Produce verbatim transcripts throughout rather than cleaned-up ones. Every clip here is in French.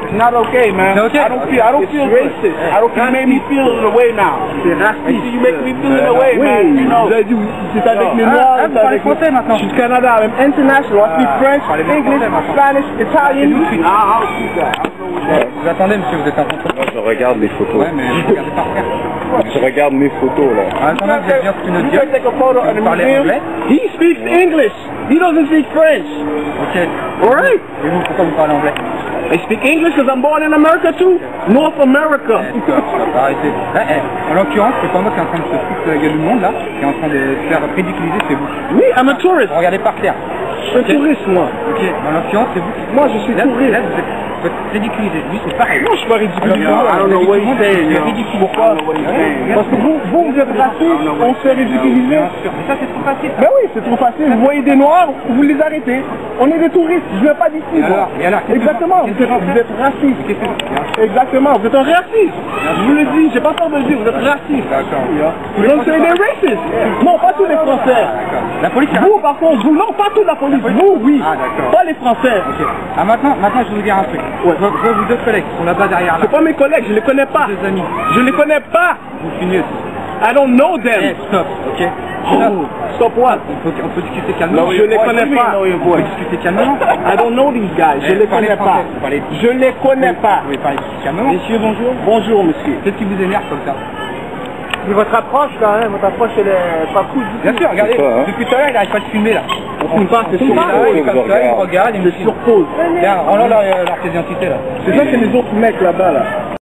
It's not okay, man. It's okay. I don't feel, I don't feel racist. I don't feel, you make me feel in a way now. C'est raciste. You make me feel in a way, man. Oui, You know. vous avez dit, c'est avec les Ah, noirs, ah, vous c'est parlez avec français maintenant. Je suis du Canada, I'm international, I speak French, English, Spanish, Italian. Nah, I don't see that. I don't know what that. Vous attendez, monsieur, vous êtes un contre. Moi, je regarde les photos. Ouais, mais vous regardez par terre. Je regarde mes photos, là. En attendant, vous êtes bien ce que nous You dire. can take a photo in the Vous parlez museum. anglais? He speaks English. He doesn't speak French. Ok. Alright. Et vous, pourquoi vous parlez anglais? I speak English because I'm born in America too. North America. Eh, tu vas pas arrêter. Eh, eh, en l'occurrence, c'est pas moi qui est en train de se foutre de la gueule du monde là, qui est en train de se faire ridiculiser, c'est vous. Oui, I'm a tourist. Regardez par terre. Je suis un touriste, moi. Ok, en l'occurrence, c'est vous qui... Moi, je suis là, touriste. là, vous êtes, vous êtes ridiculisé. Lui, c'est pareil. Non, je suis pas ridicule. Alors, I don't know what he's saying, yo. ridicule. Pourquoi? Parce que vous, vous, vous êtes raciste, on se fait ridiculiser. Bien sûr, mais ça, c'est trop facile. Ben oui, c'est trop facile. Vous voyez des noirs, vous les arrêtez. On est des touristes, je viens pas d'ici. Et moi. alors, et alors, qu'est-ce que Exactement, vous- vous êtes, vous êtes raciste. Qu'est-ce que- Exactement, vous êtes un raciste. Je vous le dis, j'ai pas peur de le dire, vous êtes raciste. D'accord. Donc c'est des racistes. Non, pas tous les Français. La police, c'est Vous, par contre, vous, non, pas toute la police. Vous, oui. Ah, d'accord. Pas les Français. Ok. Ah, maintenant, maintenant, je vais vous dire un truc. Ouais. Je vois je vois vos deux collègues qui sont là-bas derrière là. C'est pas mes collègues, je les connais pas. Des amis. Je les connais pas. Vous finissez. I don't know Eh, them. stop, ok. Oh, stop what? On peut, on peut discuter calmement. Non, je les connais pas. On peut discuter calmement. I don't know these guys. Je Eh, les parlez connais pas. français, parlez- Je les connais pas. Vous pouvez parler calmement. Messieurs, bonjour. Bonjour, monsieur. Qu'est-ce qui vous énerve comme ça? Mais votre approche, quand même, votre approche, elle est pas cool du tout. Bien sûr, regardez, C'est ça, hein. depuis tout à l'heure, il n'arrive pas de filmer là. On filme pas, c'est Il sur est là, pause. il est comme ça, il me regarde, il me C'est sur pause. Regarde, rends leur, leur, leur pièce d'identité là. C'est ça, c'est les autres mecs là-bas, là.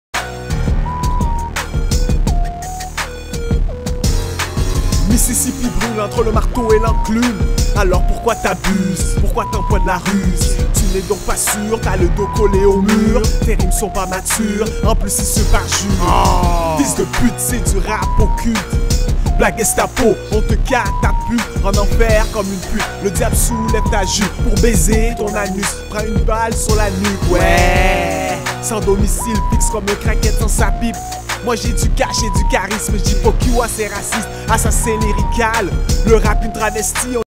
Mississippi brûle entre le marteau et l'enclume. Alors pourquoi t'abuses? Pourquoi t'emploies de la ruse? Tu n'es donc pas sûr, t'as le dos collé au mur. Tes rimes sont pas matures, en plus ils se parjurent. Oh. Fils de pute, c'est du rap occulte. Blague Gestapo, on te catapulte en enfer comme une pute. Le diable soulève ta jupe pour baiser ton anus. Prends une balle sur la nuque, ouais. Sans domicile, fixe comme un craquette sans sa pipe. Moi j'ai du cash et du charisme, j'dis fuck you à ces racistes. Assassin lyrical, le rap une travestie.